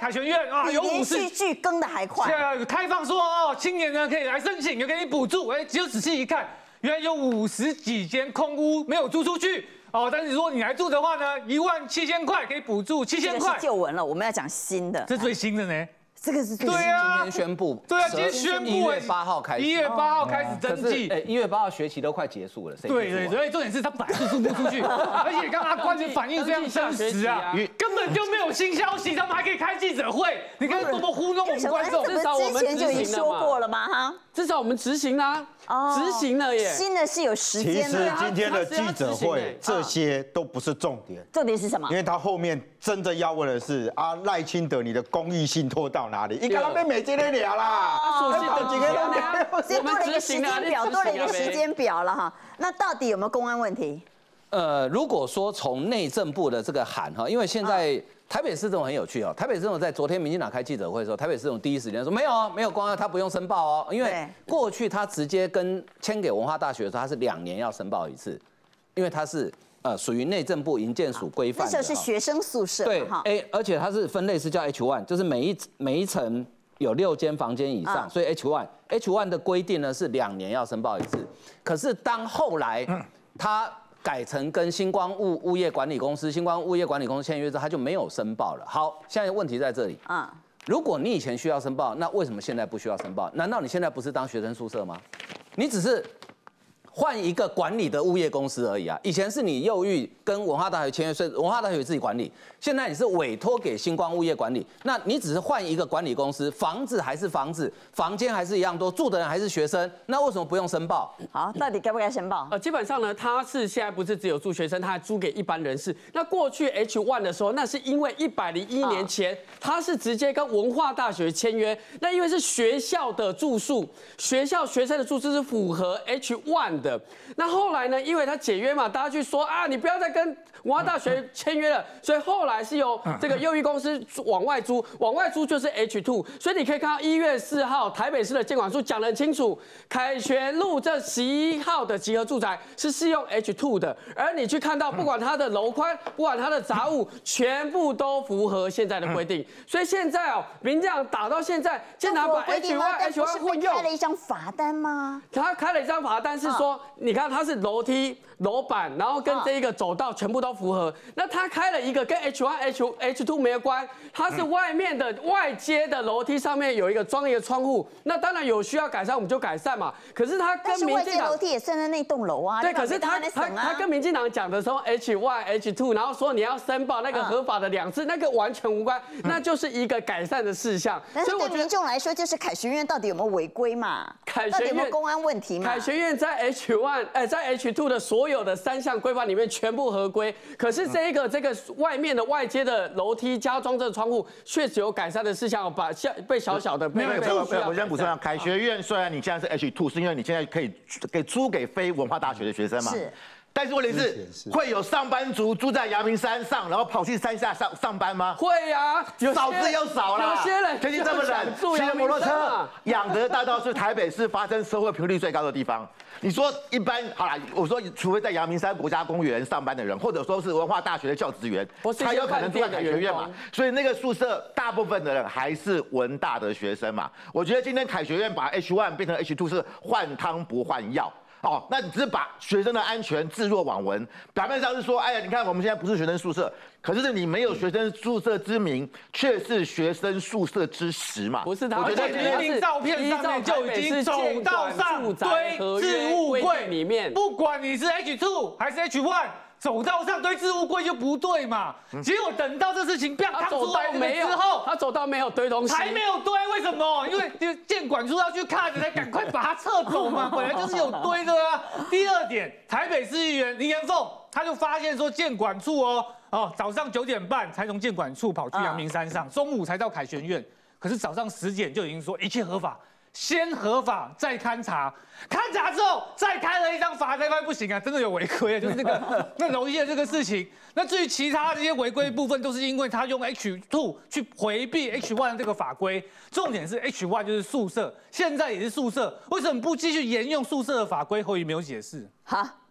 凯旋院啊，有连续剧更的还快。 开放说哦，青年呢可以来申请，有给你补助。结果仔细一看，原来有50几间空屋没有租出去。哦，但是如果你来住的话呢，17000块可以补助7000块。 旧闻了，我们要讲新的。 这最新的呢？ 这个是最新对啊， 今天宣布。 对啊，今天宣布 1月8号开始。 1月8号开始登记。 1月8号学期都快结束了。 对，所以重点是他本来是租不出去，而且刚刚官员反应非常真实啊，根本就没有新消息，他们还可以开记者会，你看多么糊弄我们观众。 至少我们之前就已经说过了吗？哈， 至少我们执行啦。执行了耶！ 新的是有时间的。 其实今天的记者会这些都不是重点， 重点是什么？ 因为他后面真正要问的是赖清德你的公益信托到哪里？你看他被美金的聊啦， 所以多了一个时间表，多了一个时间表了哈。那到底有没有公安问题？ 如果说从内政部的这个函哈，因为现在。台北市政府很有趣哦，台北市政府在昨天民进党开记者会的时候，台北市政府第一时间说没有公安，他不用申报哦，因为过去他直接签给文化大学的时候，他是2年要申报一次，因为他是属于内政部营建署规范的。 那时候是学生宿舍， 对，而且它是分类是叫 H1， 就是每一层有6间房间以上，所以 H1 的规定呢是2年要申报一次，可是当后来他改成跟星光物业管理公司签约之后，他就没有申报了。好，现在问题在这里如果你以前需要申报，那为什么现在不需要申报？难道你现在不是当学生宿舍吗？你只是换一个管理的物业公司而已啊！以前是你幼育跟文化大学签约，所以文化大学自己管理。现在你是委托给星光物业管理，那你只是换一个管理公司，房子还是房子，房间还是一样多，住的人还是学生，那为什么不用申报？ 好，到底该不该申报？ 基本上呢，他是现在不是只有租学生，他还租给一般人士。那过去 H1 的时候，那是因为101年前他是直接跟文化大学签约，那因为是学校的住宿，学校学生的住宿是符合 H1 的。那后来呢，因为他解约嘛，大家去说啊，你不要再跟文化大学签约了，所以后来是由这个幼育公司往外租就是 H2， 所以你可以看到1月4号台北市的监管处讲得很清楚，凯旋路这11号的集合住宅是适用 H2 的，而你去看到不管它的楼宽，不管它的杂物，全部都符合现在的规定，所以现在民进党打到现在，竟然把 H1 混用， 开了一张罚单吗？ 他开了一张罚单是说，你看它是楼梯、楼板，然后跟这一个走道全部都符合。那他开了一个跟 H1、H2 没有关，它是外面的外接的楼梯上面有装一个窗户。那当然有需要改善我们就改善嘛。可是他跟民进党楼梯也算在那栋楼啊。 对，可是他跟民进党讲的时候 H1、H2， 然后说你要申报那个合法的2次，那个完全无关，那就是一个改善的事项。 但是对民众来说，就是凯旋院到底有没有违规嘛？到底有没有公安问题嘛？ 凯旋院在 H1、在 H2 的所有的3项规范里面全部合规，可是这个外面的外接的楼梯加装这个窗户，确实有改善的事项，被小小的被。 我先补充一下，凯旋院虽然你现在是 H2， 是因为你现在可以租给非文化大学的学生嘛。是。但是问题是，会有上班族住在阳明山上，然后跑去山下上班吗？ 会呀， 少之又少啦。 有些人天气这么冷，骑着摩托车，仰德大道是台北市发生社会频率最高的地方。你说一般好啦，我说除非在阳明山国家公园上班的人，或者说是文化大学的教职员，才有可能住在凯旋院嘛。所以那个宿舍大部分的人还是文大的学生嘛。我觉得今天凯旋院把 H1 变成 H2 是换汤不换药。那你只是把学生的安全置若罔闻，表面上是说，哎呀，你看我们现在不是学生宿舍，可是你没有学生宿舍之名，却是学生宿舍之实嘛？ 不是他， 我觉得明明照片上面就已经走道上堆置物柜里面，不管你是 H2 还是 H1。走道上堆置物柜就不对嘛，结果等到这事情变烫出来之后， 他走道没有堆东西， 还没有堆，为什么？因为建管处要去看，才赶快把它撤走嘛，本来就是有堆的啊。第二点，台北市议员林延凤他就发现说，建管处早上9点半才从建管处跑去阳明山上，中午才到凯旋院，可是早上10点就已经说一切合法。先合法再勘察，勘察之后再开了一张罚单，不行啊，真的有违规啊，就是那容易的这个事情。那至于其他这些违规部分，都是因为他用 H2 去回避 H1 的这个法规。重点是 H1 就是宿舍，现在也是宿舍，为什么不继续沿用宿舍的法规？侯友宜没有解释。 好。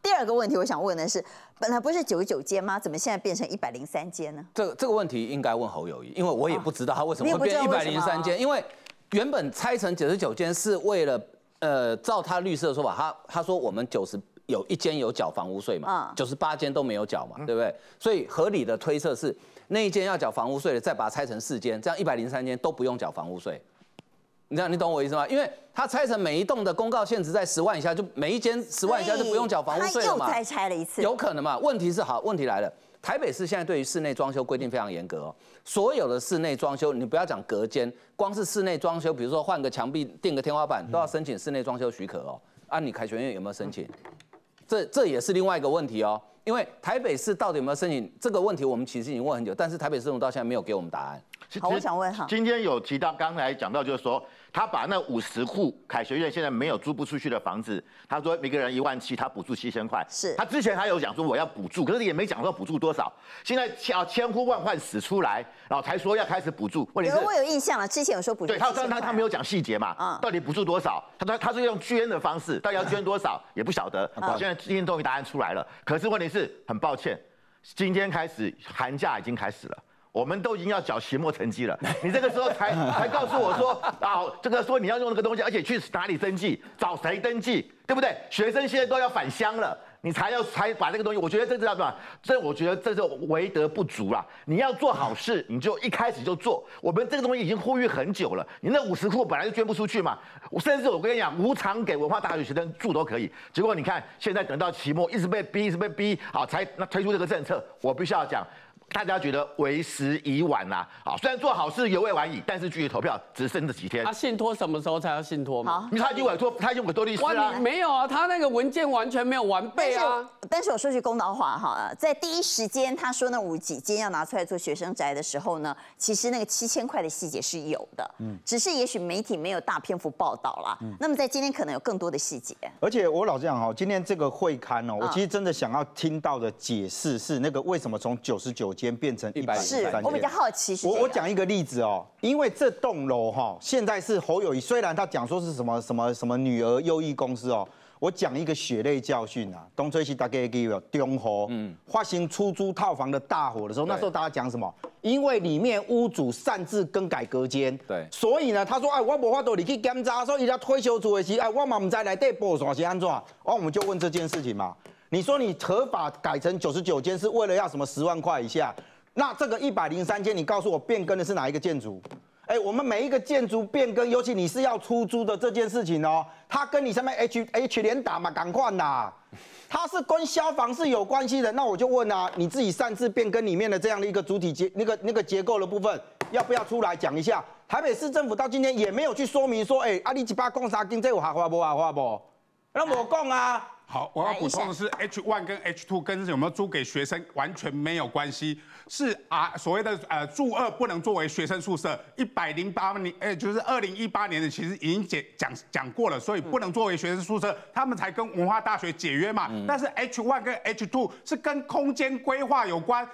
第二个问题，我想问的是，本来不是99间吗？怎么现在变成103间呢？ 这个问题应该问侯友宜，因为我也不知道他为什么会变103间，因为原本拆成99间是为了，照他律师的说法，他说我们有1间有缴房屋税嘛，98间都没有缴嘛，对不对？所以合理的推测是那一间要缴房屋税的，再把它拆成4间，这样103间都不用缴房屋税。你懂我意思吗？因为它拆成每一栋的公告限值在10万以下，就每一间10万以下就不用缴房屋税了嘛。 他又再拆了一次， 有可能嘛？问题来了，台北市现在对于室内装修规定非常严格哦。所有的室内装修，你不要讲隔间，光是室内装修，比如说换个墙壁、垫个天花板，都要申请室内装修许可哦。你凯旋院有没有申请？这也是另外一个问题哦。因为台北市到底有没有申请这个问题，我们其实已经问很久，但是台北市政府到现在没有给我们答案。 好，我想问哈， 今天有提到，刚才讲到就是说，他把那50户凯旋院现在没有租不出去的房子，他说每个人17000，他补助7000块。 是他之前还有讲说我要补助，可是也没讲说补助多少。现在要千呼万唤始出来，然后才说要开始补助。问题是， 我有印象了，之前有说补助。 对，他没有讲细节嘛，到底补助多少？他是用捐的方式，到底要捐多少也不晓得。现在今天终于答案出来了，可是问题是很抱歉，今天开始寒假已经开始了。我们都已经要缴期末成绩了，你这个时候才告诉我说这个说你要用这个东西，而且去哪里登记，找谁登记，对不对？学生现在都要返乡了，你才把这个东西，我觉得这叫什么？我觉得这是为德不足啦。你要做好事，你就一开始就做。我们这个东西已经呼吁很久了，你那50户本来就捐不出去嘛，甚至我跟你讲，无偿给文化大学学生住都可以。结果你看，现在等到期末一直被逼，才推出这个政策，我必须要讲。大家觉得为时已晚啦，虽然做好事犹未晚矣，但是距离投票只剩这几天。 信托什么时候才要信托嘛？ 他已经委托律师啦。 没有啊，他那个文件完全没有完备啊。 但是我说句公道话哈，在第一时间他说那50几间要拿出来做学生宅的时候呢，其实那个7000块的细节是有的，只是也许媒体没有大篇幅报道啦。那么在今天可能有更多的细节。 而且我老实讲今天这个会刊我其实真的想要听到的解释是那个为什么从99间变成103间。 我比较好奇是我讲一个例子因为这栋楼现在是侯友宜，虽然他讲说是什么女儿优异公司我讲一个血泪教训东吹西大概有中和发生出租套房的大火的时候，那时候大家讲什么？因为里面屋主擅自更改隔间， 对， 所以呢，他说我无法度你去检查，所以他退休住的时我嘛不知内底布线是安怎，我们就问这件事情嘛。你说你合法改成99间是为了要什么10万块以下？那这个103间，你告诉我变更的是哪一个建筑？我们每一个建筑变更，尤其你是要出租的这件事情它跟你上面 H 连打嘛，赶快啦，它是跟消防是有关系的。那我就问你自己擅自变更里面的这样的一个主体那个结构的部分，要不要出来讲一下？台北市政府到今天也没有去说明说，你一把讲3间，这有合法不合法不？那我讲啊。 好，我要补充的是 H1 跟 H2 跟有没有租给学生完全没有关系，是所谓的住2不能作为学生宿舍，108年就是2018年的其实已经讲过了，所以不能作为学生宿舍，他们才跟文化大学解约嘛。但是 H1 跟 H2 是跟空间规划有关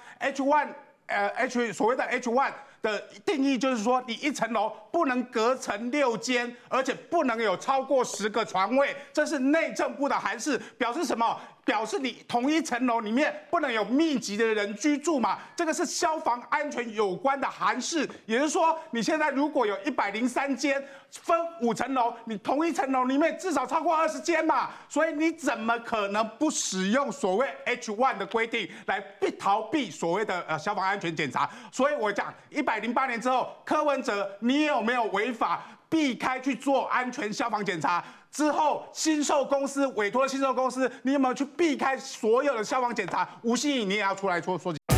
，H1 所谓的 H1。的定义就是说，你一层楼不能隔成6间，而且不能有超过10个床位，这是内政部的函释，表示什么？表示你同一层楼里面不能有密集的人居住嘛，这个是消防安全有关的函释。也就是说，你现在如果有103间，分5层楼，你同一层楼里面至少超过20间嘛，所以你怎么可能不使用所谓 H1 的规定来逃避所谓的消防安全检查？所以我讲108年之后，柯文哲你有没有违法？避开去做安全消防检查之后，新售公司委托的新售公司，你有没有去避开所有的消防检查？吴欣颖，你也要出来说。